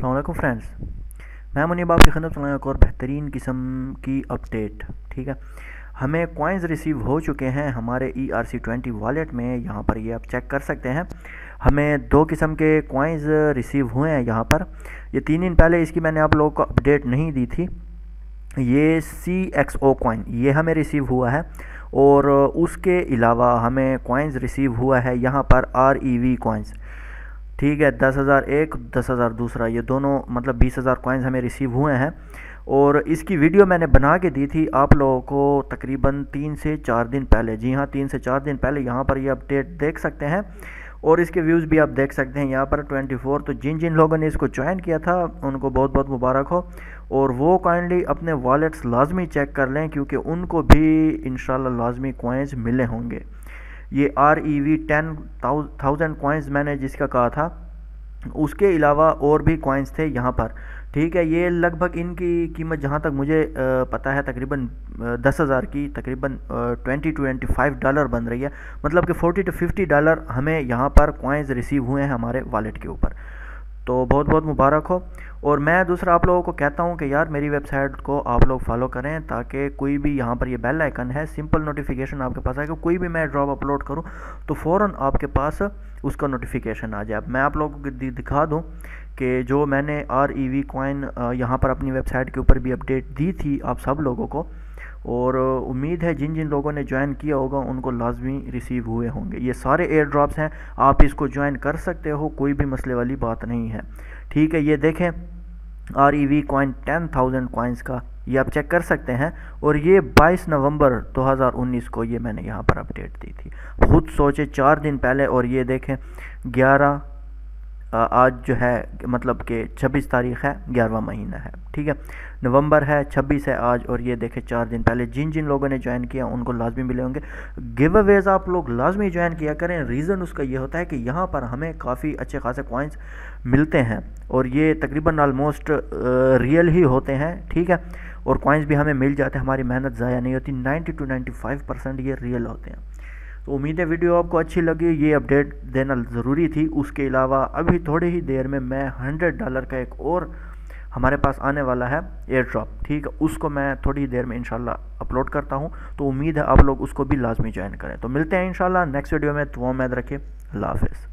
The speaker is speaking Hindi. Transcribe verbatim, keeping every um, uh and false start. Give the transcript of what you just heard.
अस्सलाम वालेकुम फ्रेंड्स। मैं मुनीब आपकी खिदमत में एक और बेहतरीन किस्म की अपडेट। ठीक है, हमें कॉइन्स रिसीव हो चुके हैं हमारे E R C twenty wallet में। यहाँ पर ये आप चेक कर सकते हैं। हमें दो किस्म के कॉइन्स रिसीव हुए हैं यहाँ पर। ये तीन दिन पहले इसकी मैंने आप लोगों को अपडेट नहीं दी थी। ये सी एक्स ओ कॉइन ये हमें रिसीव हुआ है, और उसके अलावा हमें कॉइन्स रिसीव हुआ है यहाँ पर आर ई वी कॉइन्स। ठीक है, दस हज़ार एक, दस हज़ार दूसरा, ये दोनों मतलब बीस हज़ार कॉइन्स हमें रिसीव हुए हैं। और इसकी वीडियो मैंने बना के दी थी आप लोगों को तकरीबन तीन से चार दिन पहले। जी हाँ, तीन से चार दिन पहले। यहाँ पर ये अपडेट देख सकते हैं और इसके व्यूज़ भी आप देख सकते हैं यहाँ पर ट्वेंटी फोर। तो जिन जिन लोगों ने इसको ज्वाइन किया था उनको बहुत बहुत मुबारक हो, और वो काइंडली अपने वॉलेट्स लाजमी चेक कर लें, क्योंकि उनको भी इंशाल्लाह लाजमी कॉइन्स मिले होंगे। ये R E V ten thousand coins मैंने जिसका कहा था, उसके अलावा और भी कॉइन्स थे यहाँ पर। ठीक है, ये लगभग इनकी कीमत जहाँ तक मुझे आ, पता है तकरीबन दस हज़ार की तकरीबन ट्वेंटी ट्वेंटी फाइव डॉलर बन रही है। मतलब कि फोर्टी टू फिफ्टी डॉलर हमें यहाँ पर कॉइन्स रिसीव हुए हैं हमारे वॉलेट के ऊपर। तो बहुत बहुत मुबारक हो। और मैं दूसरा आप लोगों को कहता हूँ कि यार मेरी वेबसाइट को आप लोग फॉलो करें, ताकि कोई भी यहाँ पर ये बेल आइकन है, सिंपल नोटिफिकेशन आपके पास आएगा। कोई भी मैं ड्रॉप अपलोड करूँ तो फ़ौरन आपके पास उसका नोटिफिकेशन आ जाए। मैं आप लोगों को दिखा दूँ कि जो मैंने आर ई वी कॉइन यहाँ पर अपनी वेबसाइट के ऊपर भी अपडेट दी थी आप सब लोगों को, और उम्मीद है जिन जिन लोगों ने ज्वाइन किया होगा उनको लाजमी रिसीव हुए होंगे। ये सारे एयर ड्रॉप्स हैं, आप इसको ज्वाइन कर सकते हो, कोई भी मसले वाली बात नहीं है। ठीक है, ये देखें R E V coin ten thousand coins का, ये आप चेक कर सकते हैं। और ये बाईस नवंबर दो हज़ार उन्नीस को ये मैंने यहाँ पर अपडेट दी थी, खुद सोचे चार दिन पहले। और ये देखें ग्यारह, आज जो है मतलब कि छब्बीस तारीख़ है, ग्यारहवा महीना है। ठीक है, नवंबर है, छब्बीस है आज, और ये देखें चार दिन पहले। जिन जिन लोगों ने ज्वाइन किया उनको लाजमी मिले होंगे। गिव अवेज आप लोग लाजमी ज्वाइन किया करें। रीज़न उसका ये होता है कि यहाँ पर हमें काफ़ी अच्छे खासे कॉइन्स मिलते हैं, और ये तकरीबन आलमोस्ट रियल ही होते हैं। ठीक है, और कॉइन्स भी हमें मिल जाते हैं, हमारी मेहनत ज़ाया नहीं होती। Ninety two ninety five percent ये रियल होते हैं। तो उम्मीद है वीडियो आपको अच्छी लगी। ये अपडेट देना ज़रूरी थी। उसके अलावा अभी थोड़ी ही देर में मैं हंड्रेड डॉलर का एक और हमारे पास आने वाला है एयर ड्रॉप। ठीक है, उसको मैं थोड़ी ही देर में इंशाल्लाह अपलोड करता हूँ। तो उम्मीद है आप लोग उसको भी लाजमी ज्वाइन करें। तो मिलते हैं इंशाल्लाह नेक्स्ट वीडियो में। तो उम्मीद रखें। अल्लाह हाफ़िज़।